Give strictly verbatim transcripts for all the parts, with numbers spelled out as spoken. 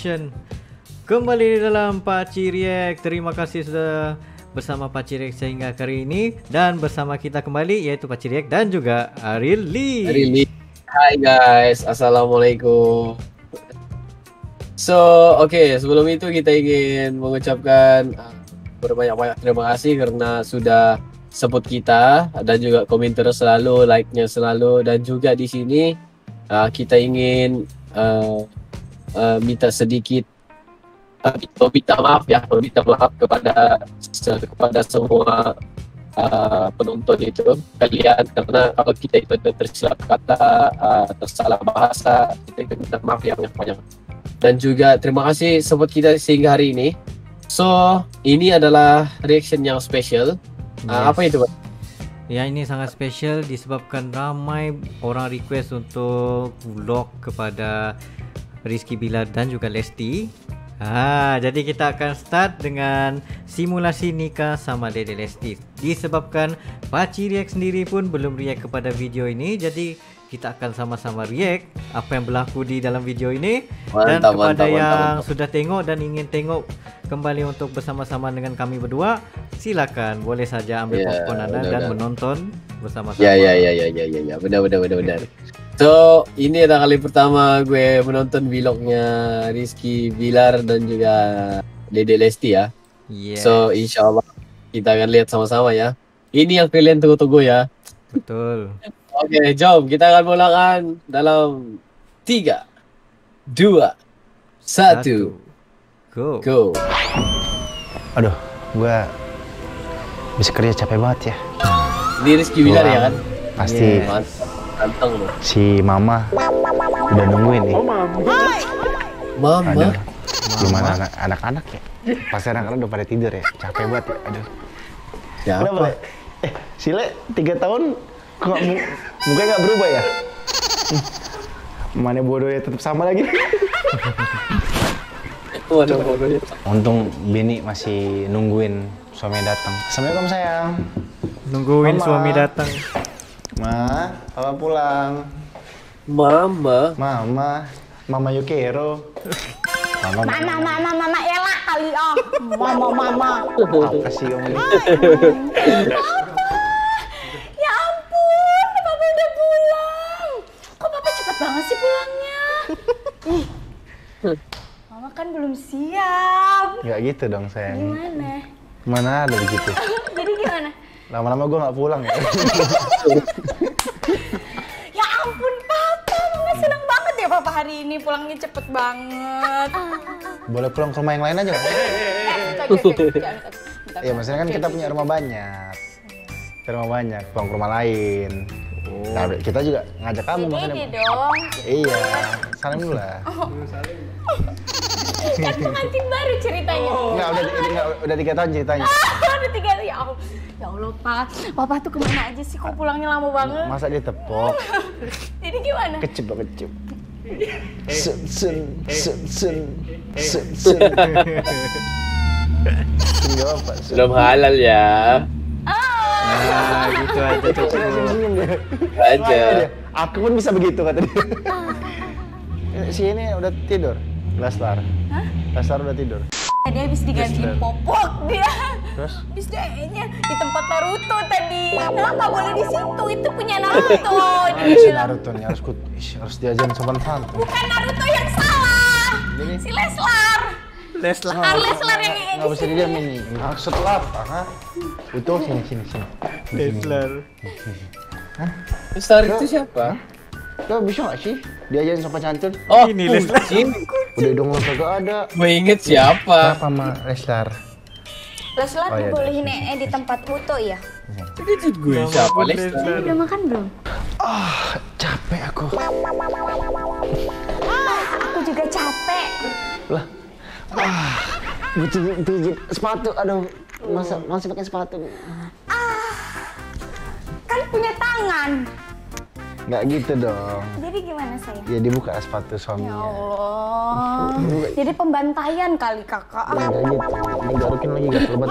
Reaction. Kembali di dalam Pakcik React. Terima kasih sudah bersama Pakcik React sehingga kali ini. Dan bersama kita kembali yaitu Pakcik React dan juga Ariel Lee. Ariel Lee. Hai guys, Assalamualaikum. So, oke, okay, sebelum itu kita ingin mengucapkan uh, berbanyak-banyak terima kasih karena sudah support kita dan juga komentar selalu, like-nya selalu, dan juga di sini uh, kita ingin uh, uh, minta sedikit uh, minta maaf ya, minta maaf kepada kepada semua uh, penonton itu kalian, karena kalau kita itu tersilap kata, uh, tersalah bahasa, kita minta maaf yang banyak. Dan juga terima kasih support kita sehingga hari ini. So, ini adalah reaction yang spesial. Yes. Uh, apa itu, Pak? Ya, ini sangat spesial disebabkan ramai orang request untuk vlog kepada Rizky Bilar dan juga Lesti. Ah, jadi kita akan start dengan simulasi nikah sama Dede Lesti. Disebabkan Pakcik React sendiri pun belum react kepada video ini, jadi kita akan sama-sama react apa yang berlaku di dalam video ini. Dan mantap, kepada mantap, yang mantap, mantap. sudah tengok dan ingin tengok kembali untuk bersama-sama dengan kami berdua, silakan boleh saja ambil yeah, popcorn Anda benar, dan benar. menonton bersama-sama. Ya ya ya ya ya ya ya, benar benar benar benar. So, ini adalah kali pertama gue menonton vlognya Rizky Bilar dan juga Dede Lesti ya. Yes. So, insya Allah kita akan lihat sama-sama ya. Ini yang kalian tunggu-tunggu ya. Betul. Oke, jom kita akan mulakan dalam tiga, dua, satu, go. go. Aduh, gua bisa kerja capek banget ya. Ini Rizky Bilar ya kan? Pasti Yes. Mantap, ganteng loh. si Mama udah nungguin nih. Mama. Aduh, gimana anak- anak-anak ya? Pasti anak-anak udah pada tidur ya. Capek banget ya. Aduh. Siapa? Kenapa, Le? Eh, si Le tiga tahun kok mu mukanya nggak berubah ya? Hmm. Mana bodohnya tetap sama lagi. Waduh, bodohnya. Untung Bini masih nungguin suami datang. Assalamualaikum sayang. Nungguin Mama. suami datang. Ma, papa pulang. Mama. Mama, Mama Yukero. Mama, Mama, mama, mama, elak kali oh. Mama, mama. apa sih kamu ini? Ya ampun, papa udah pulang. Kok papa cepet banget sih pulangnya? Ih, mama kan belum siap. Nggak gitu dong sayang. Gimana? Mana ada begitu? Jadi gimana? Lama-lama gue nggak pulang ya. Ya ampun papa, mama senang banget ya papa hari ini pulangnya cepet banget. Boleh pulang ke rumah yang lain aja nggak? Eh, oke, oke, oke. Jangan, bentar, Iya, maksudnya kan oke, kita oke. punya rumah banyak. Kita rumah banyak, pulang ke rumah lain. Oh. Nah, kita juga ngajak kamu Ini maksudnya. dong. Iya, salim dulu lah. Kan pengantin baru ceritanya. Enggak, udah, enggak, udah tiga tahun ceritanya. Udah tiga ya Allah. Ya Allah, Pak. Papa tuh kemana aja sih? Kok pulangnya lama banget? Masa dia tepok, Jadi gimana? kecep banget kecep. Sun, sun, sun, sun, sun, sun. Sun gak apa, sun. Belum halal ya. Nah, gitu aja cukup. Senyum dia. Aja. Dia, aku pun bisa begitu kata dia. Si ini udah tidur, Leslar. Leslar udah tidur. Tadi habis digantiin Yes, popok dia. Terus? Habis D-nya di tempat Naruto tadi. Nah, nggak boleh di situ. Itu punya Naruto. Dia Si bilang, Naruto nih harus kut, ish, harus diajarin sopan santun. bukan Naruto yang salah. Jadi? Si Leslar. Leslar. Ah, Leslar yang yang Nggak di bisa sini. didiam ini. Maksud lo apa? Ha? Itu sini sini sini. Leslar. Leslar itu siapa? Lo bisa nggak sih diajarin sopan santun? Oh, Ini Leslar. Kucing. Udah dong lo kagak ada. Gue inget siapa? Apa sama Leslar? Leslar Oh, iya, dibolehin ee di tempat foto ya. Itu gue siapa? Leslar. Udah makan belum? Ah, capek aku. Ah, aku juga capek. Lah, ah, butuh butuh sepatu. Aduh, masa masih pakai sepatu? Kan punya tangan. Nggak gitu dong. Jadi gimana sayang? Ya dibuka sepatu Ya suaminya. Allah. Jadi pembantaian kali kakak. Ya, nggak gitu. Ini garukin lagi gak lebat.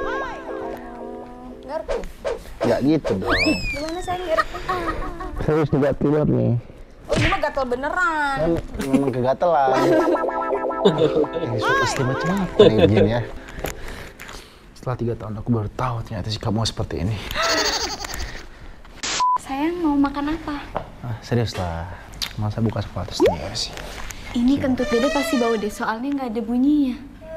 Ngerti? Nggak gitu dong. Gimana sayang ngerti? Terus juga tidur nih. Oh ini mah gatel beneran. Kan memang kegatelan. Ini suka istri macam apa nih begini ya? Setelah tiga tahun aku baru tahu ternyata sikap mau seperti ini. Sayang, mau makan apa? Ah, serius lah. Masa buka sepatu sendiri sih? Ini kentut dede pasti bau deh, soalnya nggak ada bunyinya.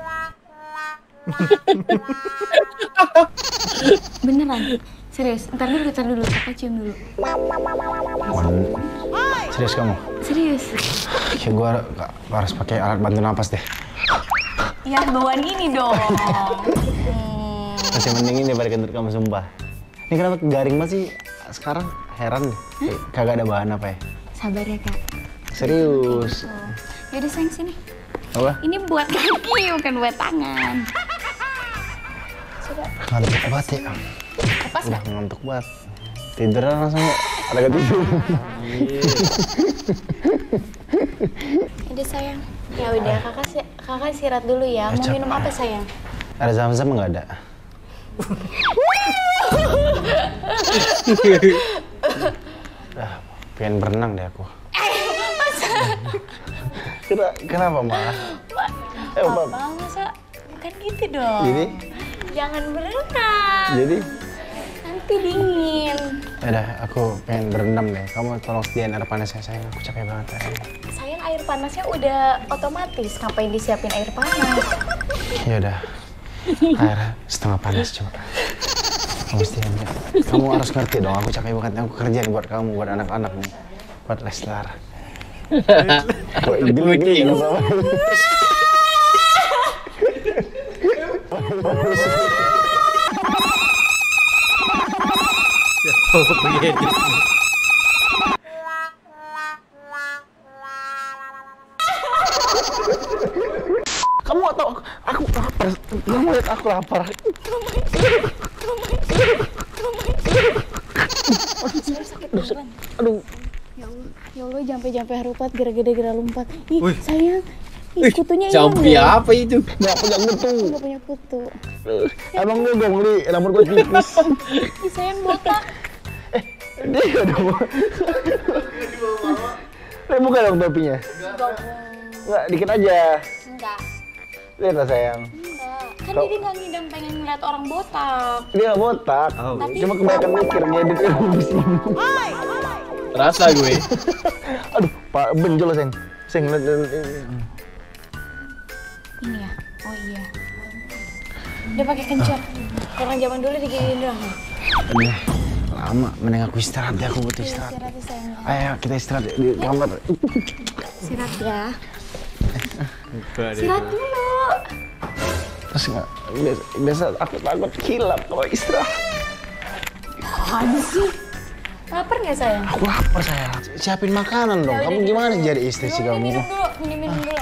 Beneran? Serius? Ntar dulu, ntar dulu. Kakak cium dulu. Waduh. Serius kamu? Serius? Kayak gue harus pakai alat bantu napas deh. Ya, bawaan ini dong. Hmm. Masih mending ini daripada kentut kamu, sumpah. Ini kenapa garing banget sih sekarang? Heran deh. Huh? Kagak ada bahan apa ya? Sabar ya, Kak. Serius? Oh. Yaudah sayang, sini. Apa? Ini buat kaki, bukan buat tangan. Sudah. Ngantuk banget ya. Lepas Udah nggak? ngantuk banget. Tiduran langsung ya. Ada gak tidur? Udah sayang. Ya udah, kakak si kakak istirahat dulu ya. Mau minum apa sayang? Ada zam-zam nggak ada? Dah, pengen berenang deh aku. Kena, kenapa, Ma? Eh, Papa, masa bukan gitu dong. Jadi? Jangan berenang. Jadi? Nanti dingin. Yaudah, aku pengen berendam deh. Kamu tolong sediain air panas ya, sayang. Aku capek banget hari ini. Sayang, air panasnya udah otomatis. Ngapain disiapin air panas? Yaudah, air setengah panas coba. Kamu sediain ya. Kamu harus ngerti dong, aku capek banget. Aku kerjain buat kamu, buat anak-anak nih. Buat Leslar. Geli-geli nggak sama. Oh, begini. Kamu atau aku, aku lapar. Kamu lihat aku lapar. Sakit beneran. Aduh. Ya Allah, ya Allah, jampe-jampe harupat gara-gara gara lompat. Ih, Wih. sayang. Ih, kutunya hilang Jampi loh. apa itu? Nggak punya kutu. Nggak punya kutu. Emang lu dong, Li. Rambut gue tipis. Ih, sayang botak. Dia dong. Lihat buka dong topinya. Enggak, dikit aja. Enggak. Lihat lah, sayang. Enggak. Kan Kau- dia nggak ngidam pengen ngeliat orang botak. Dia nggak botak. Oh. Cuma kebanyakan mikir ngedit yang pusing. Rasa gue. Aduh, Pak benjol sayang. Sayang, lihat, lihat, lihat. Ini ya? Oh iya. Dia pakai kencur. Orang zaman dulu diginiin doang. Aduh, lama. Mending aku istirahat deh, aku butuh Iya, istirahat. istirahat ya, sayang. Ayo, kita istirahat di kamar. Istirahat ya. Buka deh. Istirahat dulu. Terus nggak, biasa, biasa aku takut kilap kalau istirahat. Ada sih. Lapar nggak sayang? Aku lapar, sayang. Siapin makanan dong. Ya Kamu udah, gimana minum. jadi istri sih Minum, kamu? Minum dulu, minum, minum dulu.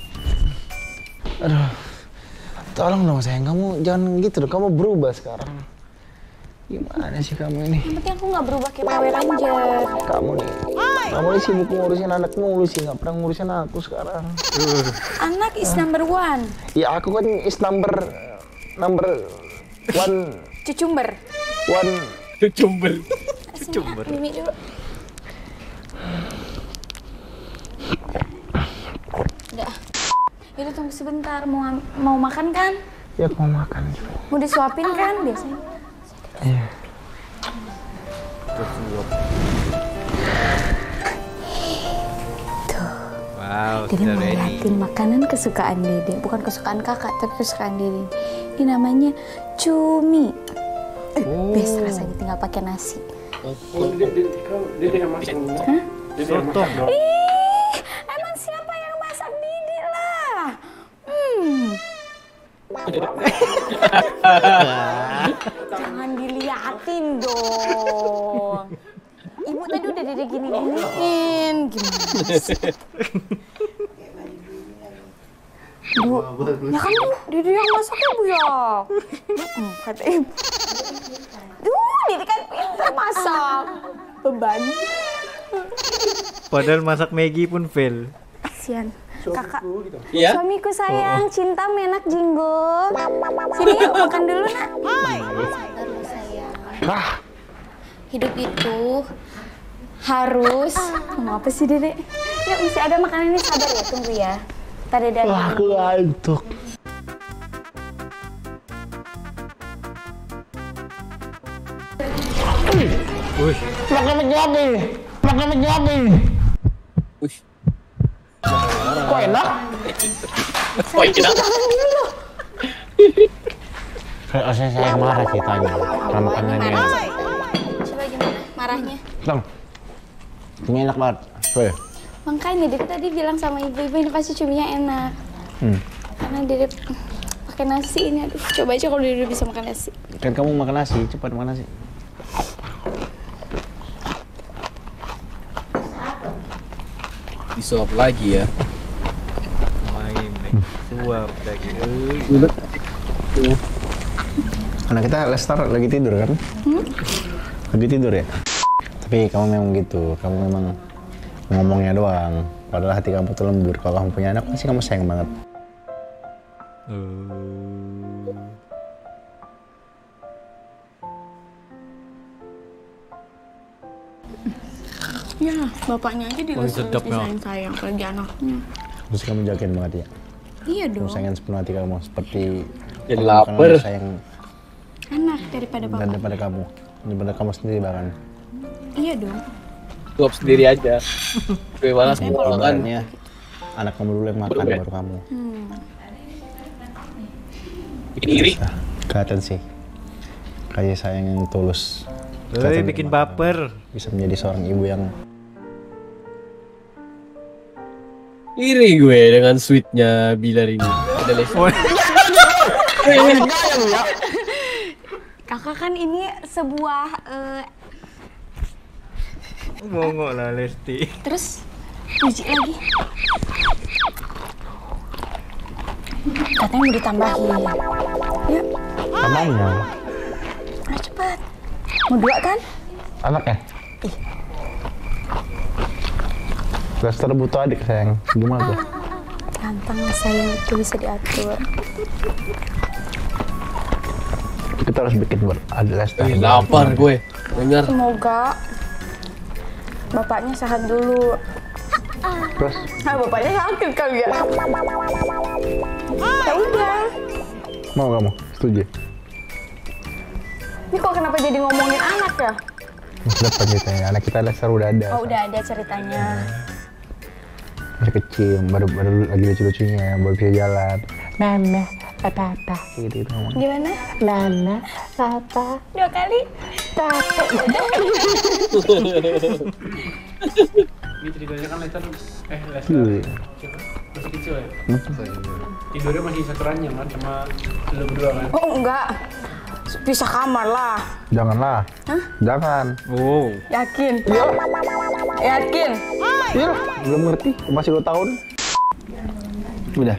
Aduh, tolong dong sayang, kamu jangan gitu dong, kamu berubah sekarang. Gimana sih kamu ini? Yang penting aku nggak berubah kayak Power Ranger. Kamu nih, kamu nih sibuk ngurusin anak mulu sih, nggak pernah ngurusin aku sekarang. Anak is number one. Ya aku kan is number, number one, Cucumber. one. Cumbel. Cucumber. Mimi dulu. Udah. Itu tunggu sebentar, mau mau makan kan? Ya aku mau makan juga. Mau disuapin kan biasanya? Iya. Wow, Dede sudah mau ready. liatin makanan kesukaan Dede, bukan kesukaan kakak, tapi kesukaan Dede. Ini namanya cumi. Eh, best rasanya tinggal pakai nasi. Sotong dong. Ih, emang siapa yang masak Dede lah? Hmm. Jangan diliatin dong. Ibu tadi udah Dede gini-giniin. Gimana sih? Bu, ya kan Bu, Dede yang masak ya Bu ya? Mm, kata Ibu. Duh, Dede kan pintar masak. Beban. Padahal masak Maggi pun fail. Kasian. Kakak. Iya? Suamiku sayang, cinta menak jinggo. Sini yuk, makan dulu nak. Sabar lu sayang. Ah, Hidup itu harus. Mau apa sih Dede? Yuk, masih ada makanan ini, sabar ya, tunggu ya. Tadi dari. Wah, aku ngantuk. Wih, Makan menjadi, makan menjadi. Wih. Kok enak? Oh iya. Kayak saya saya yang marah ceritanya. Kalau makanannya enak. Coba gimana marahnya? Bang, ini enak banget. Weh. Makanya Dede tadi bilang sama ibu-ibu ini pasti cuminya enak. Hmm. Karena Dede pakai nasi ini, aduh coba aja kalau Dede bisa makan nasi. Kan kamu makan nasi, cepat makan nasi. Disuap lagi ya. main nih. Suap lagi. Eh. Karena kita Lester lagi tidur kan? Hmm? Lagi tidur ya? Tapi kamu memang gitu, kamu memang ngomongnya doang. Padahal hati kamu tuh lembur. Kalau kamu punya anak pasti kamu sayang banget. Ya, bapaknya aja Oh, sedap ya. disayang sayang, apalagi anaknya. Terus kamu jagain banget ya? Iya Kamu dong, sayangin sepenuh hati kamu seperti Jadi kamu lapar. karena sayang anak daripada bapak. daripada kamu, daripada kamu sendiri bahkan. Iya dong. Suap sendiri aja. Gue malas Saya mau kalau makan. Ibaratnya anak kamu dulu yang makan Baru ya? baru kamu. Hmm. Iri. Nah, kelihatan sih. Kayak sayang yang tulus. Woi, Kelihatan bikin gimana baper. Bisa menjadi seorang ibu yang Iri gue dengan sweetnya Bilar ini. Ada Lesti. Kakak kan ini sebuah eh, Ngongok lah Lesti. terus biji lagi. Katanya mau ditambahin. Ya, tamangnya. udah cepat. Mau dua kan? Anaknya? Ih. Lester butuh adik sayang. Gimana tuh? Gampang lah sayang, itu bisa diatur. Kita harus bikin buat adik Lester. Ih, lapar gue. Dengar. Semoga bapaknya sehat dulu. Terus Nah, bapaknya sakit kali ya. Ya udah. mau kamu? Setuju? Ini kok kenapa jadi ngomongin anak ya? Depan ceritanya. Anak kita Lester udah ada. Oh, udah ada ceritanya. Masih kecil, baru baru lagi lucu-lucunya, baru bisa jalan. Nana, papa, papa, gitu gitu ngomong. Gimana? Nana, papa, Dua kali? papa. Ini ceritanya kan Lester, eh Lester Iya. siapa? Masih kecil ya? Tidurnya masih satu ranjang kan sama lu berdua kan? Oh, enggak. Pisah kamar lah. Janganlah. Hah? Jangan. Oh, Yakin? Yakin? Iya, belum ngerti. Masih dua tahun. Udah.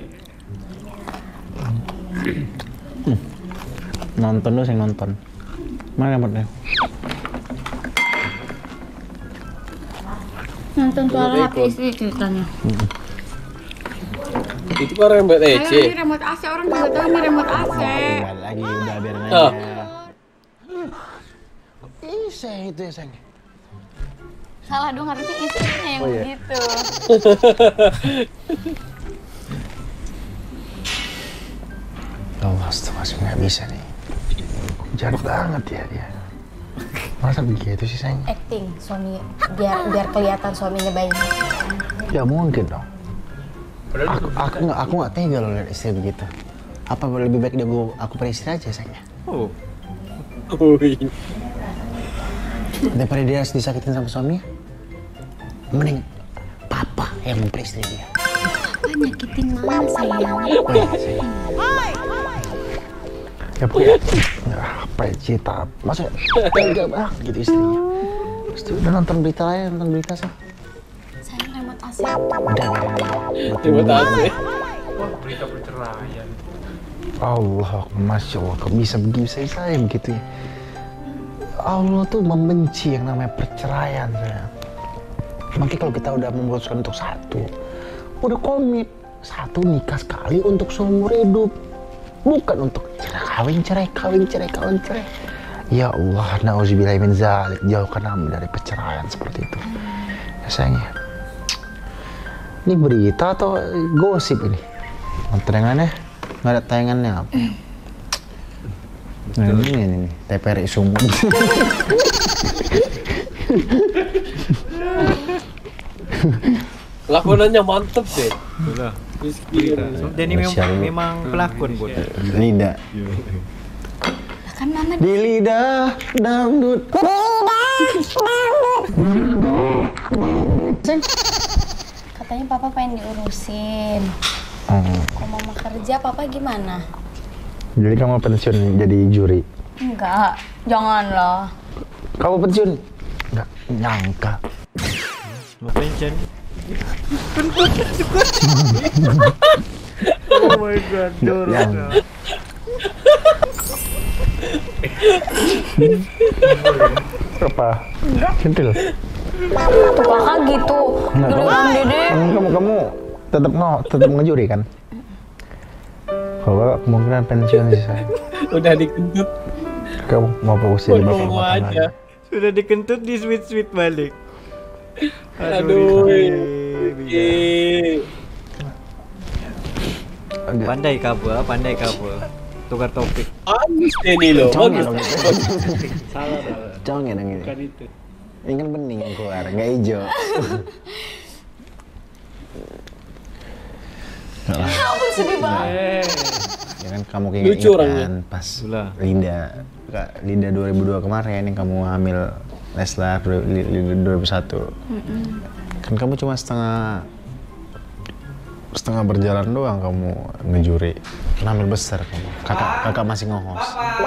Hmm. Nonton dulu, saya nonton. Mana remote-nya? Nonton suara hati istri ceritanya. Itu kan rembet E C. Ini remote A C, orang juga tahu ini remote A C. Kembali lagi, udah biarin aja. Oh. Ih, saya itu ya, sayang. Salah dong, harusnya istrinya yang Oh, iya. begitu. Allah, astagfirullah, nggak bisa nih. Jahat banget ya dia. Masa begitu sih, sayang? Acting suami, biar biar kelihatan suaminya baik. Ya mungkin dong. Padahal Aku aku nggak aku nggak tega loh lihat istri begitu. Apa lebih baik dia gua aku beristri aja sayangnya. oh. Wih. Daripada dia harus disakitin sama suaminya. Mending papa yang memperistri dia. Apa nyakitin mama sayang? Oh iya, sayang. Ya pokoknya ya, apa ya cita. Masa tega banget gitu istrinya. Terus tuh udah nonton berita aja, nonton berita sih. Sayang remote A C. Udah biarin. Rembet A C. wah berita perceraian. Allah, masya Allah, kok bisa bisa saya begitu ya? Allah tuh membenci yang namanya perceraian, saya. Makanya kalau kita udah memutuskan untuk satu, udah komit satu nikah sekali untuk seumur hidup, bukan untuk cerai kawin cerai kawin cerai kawin cerai. Ya Allah, nauzubillahi min zalik, jauhkan kami dari perceraian seperti itu. Ya sayang ya. Ini berita atau gosip ini? Tayangannya nggak ada tayangannya apa? Nah, ini ini nih T P R I Sumut. Lakonannya mantep deh. Itulah. Rizky. Dan ini memang, Masyaallah. memang pelakon, Bun. Lidah. Kan mama Di lidah dangdut. katanya papa pengen diurusin. Hmm. Kalau mama kerja, papa gimana? Jadi kamu pensiun jadi juri? Enggak, janganlah. Kamu pensiun? Nggak nyangka. Mau pension. Oh my god, Yang apa? Centil. Tuh kakak gitu. Nggak, Dulu kamu, kan dede. kamu, kamu, kamu tetap ngo, tetap ngejuri kan? Kalau Bapak kemungkinan pensiun sih saya. Udah dikentut. Kamu mau fokus jadi bapak Bodoh rumah tangga aja. aja. Sudah dikentut di sweet-sweet balik. Aduh. Rizky. Eh. Agak- Pandai kabel, pandai kabel. Tukar topik. Bagus deh nih lo. Jangan Bagus. dong, Salah salah. jangan dong gitu. Bukan itu. Ini kan bening yang keluar, nggak hijau. Ya ampun sedih banget. Eh, Ya kan kamu kayak Lucu ingat orangnya. kan pas Itulah. Linda, Kak, Linda dua ribu dua kemarin yang kamu hamil Leslar dua- Li- Linda dua ribu satu. Kan kamu cuma setengah setengah berjalan doang kamu ngejuri. Kan hamil besar kamu. Kakak kakak masih ngohos.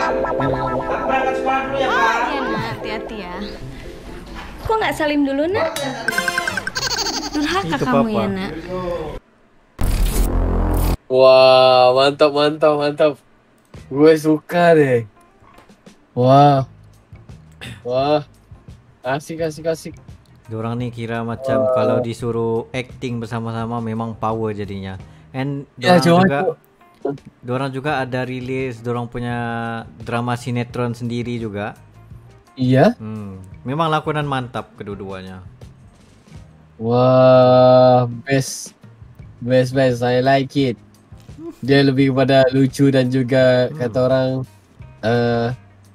Ya nak, hati-hati ya. Kok nggak salim dulu nak? Durhaka Itu kamu papa. ya nak. Wah, mantap, mantap, mantap. Gue suka deh. Wah. Wah. Asik, asik, asik. Diorang nih kira macam kalau disuruh acting bersama-sama memang power jadinya. And Ya, diorang cuma juga itu- diorang juga ada rilis, diorang punya drama sinetron sendiri juga. Iya. Hmm, memang lakonan mantap kedua-duanya. Wah, best. Best, best. I like it. Dia lebih kepada lucu dan juga kata orang uh,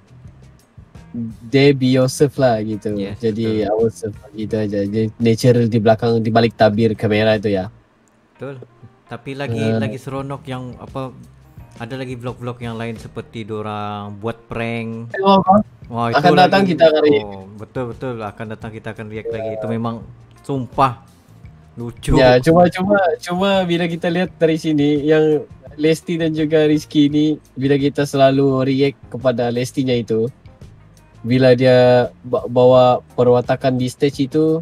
they be yourself lah gitu. Yes, Jadi ourselves gitu aja. Jadi natural di belakang, di balik tabir kamera itu ya. Betul. Tapi lagi Eh. lagi seronok yang apa, ada lagi vlog-vlog yang lain seperti diorang buat prank. Wah, itu Akan datang lagi- kita akan react. Oh, betul betul akan datang kita akan react lagi. Itu memang sumpah lucu. Ya, cuma cuma cuma bila kita lihat dari sini yang Lesti dan juga Rizky ini, bila kita selalu react kepada Lestinya itu, bila dia ba- bawa perwatakan di stage itu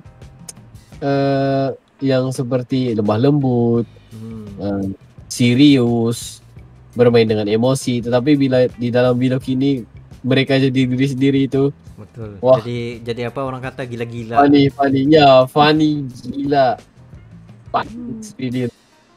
uh, yang seperti lemah lembut, Hmm. uh, serius, bermain dengan emosi, tetapi bila di dalam vlog ini mereka jadi diri sendiri itu Betul. Wah. Jadi jadi apa orang kata gila-gila. funny, funny, ya funny gila, funny experience.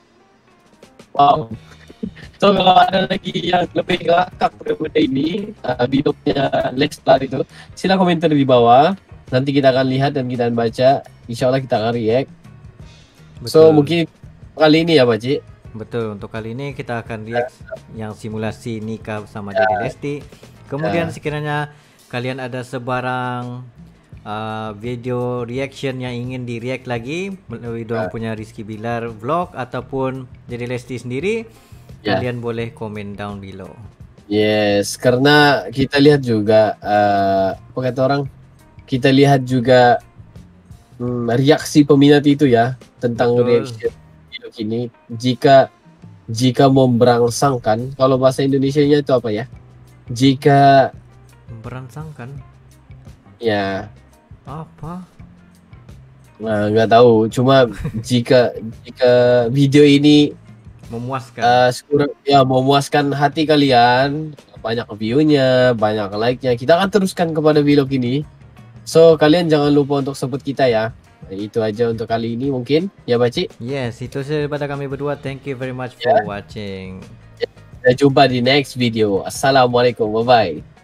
Wow. So kalau ada lagi yang lebih ngakak daripada ini, uh, vlognya Leslar itu, sila komentar di bawah. Nanti kita akan lihat dan kita akan baca. Insya Allah kita akan react. So Betul. mungkin kali ini ya Pak Cik. Betul, untuk kali ini kita akan react yang simulasi nikah bersama Dede Lesti. Kemudian Ya. sekiranya kalian ada sebarang uh, video reaction yang ingin di react lagi melalui dorang punya Rizky Bilar vlog ataupun Dede Lesti sendiri, Ya. kalian boleh komen down below. Yes, karena kita lihat juga uh, apa kata orang, kita lihat juga hmm, reaksi peminat itu ya tentang Betul. reaction video ini. Jika jika memberangsangkan, kalau bahasa Indonesianya itu apa ya? Jika Merangsangkan ya apa? nah, nggak tahu. Cuma jika jika video ini Memuaskan. uh, sekurang- ya memuaskan hati kalian, banyak view-nya, banyak like-nya, kita akan teruskan kepada vlog ini. So kalian jangan lupa untuk support kita ya. Itu aja untuk kali ini mungkin ya Baci. Yes, itu saja daripada kami berdua. Thank you very much for watching. Kita jumpa di next video. Assalamualaikum, bye bye.